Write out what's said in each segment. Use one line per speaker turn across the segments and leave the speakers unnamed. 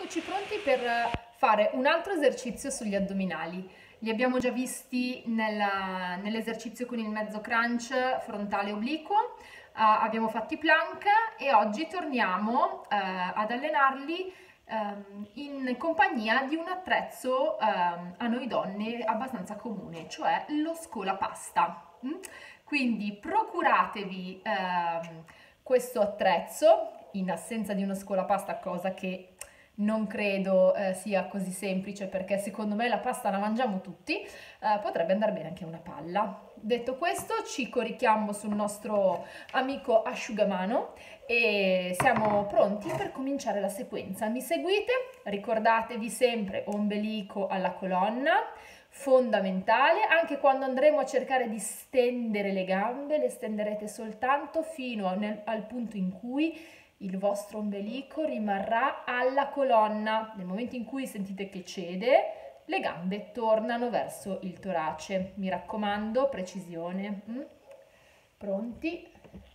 eccoci pronti per fare un altro esercizio sugli addominali. Li abbiamo già visti nell'esercizio con il mezzo crunch frontale obliquo, abbiamo fatto i plank e oggi torniamo ad allenarli in compagnia di un attrezzo a noi donne abbastanza comune, cioè lo scolapasta. Quindi procuratevi questo attrezzo in assenza di uno scolapasta, cosa che non credo sia così semplice, perché secondo me la pasta la mangiamo tutti, potrebbe andare bene anche una palla. Detto questo, ci corichiamo sul nostro amico asciugamano e siamo pronti per cominciare la sequenza. Mi seguite? Ricordatevi sempre ombelico alla colonna, fondamentale. Anche quando andremo a cercare di stendere le gambe, le stenderete soltanto fino al punto in cui il vostro ombelico rimarrà alla colonna. Nel momento in cui sentite che cede, le gambe tornano verso il torace. Mi raccomando, precisione. Pronti?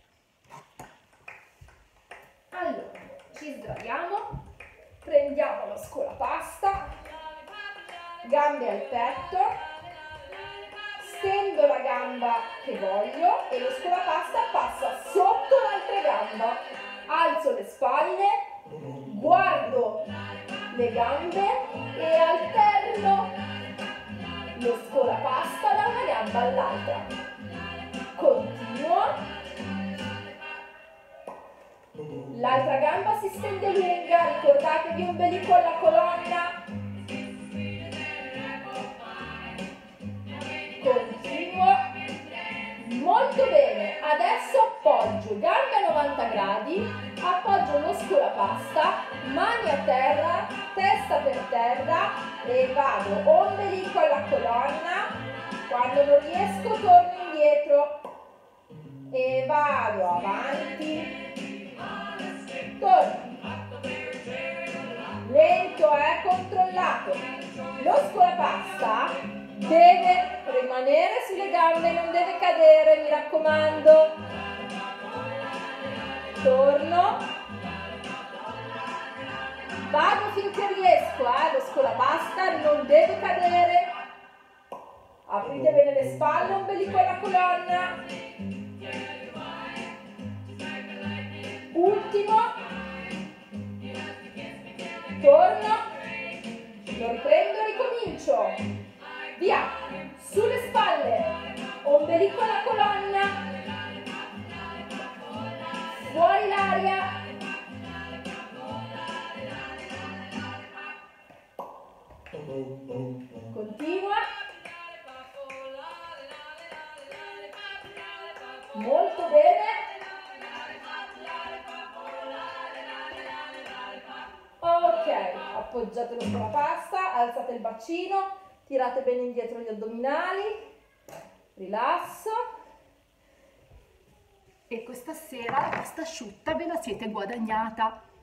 Allora, ci sdraiamo, prendiamo lo scolapasta, gambe al petto, stendo la gamba che voglio e lo scolapasta passa sotto l'altra gamba. Alzo le spalle, guardo le gambe e alterno lo scolapasta da una gamba all'altra. Continuo. L'altra gamba si stende lunga, ricordatevi ombelico alla colonna. Continuo. Molto bene, adesso appoggio gambe a 90 gradi, appoggio lo scolapasta, mani a terra, testa per terra e vado ombelico alla colonna. Quando non riesco torno indietro e vado avanti, torno. Lento, controllato. Lo scolapasta deve rimanere sulle gambe, non deve cadere, mi raccomando. Torno. Vado finché riesco, lo scolapasta non deve cadere. Aprite bene le spalle, ombelico alla colonna. Ultimo. Torno. Lo riprendo e ricomincio. Via, sulle spalle, ombelico alla colonna, fuori l'aria, continua, molto bene, ok, appoggiate lo scolapasta, alzate il bacino, tirate bene indietro gli addominali, rilasso e questa sera la pasta asciutta ve la siete guadagnata.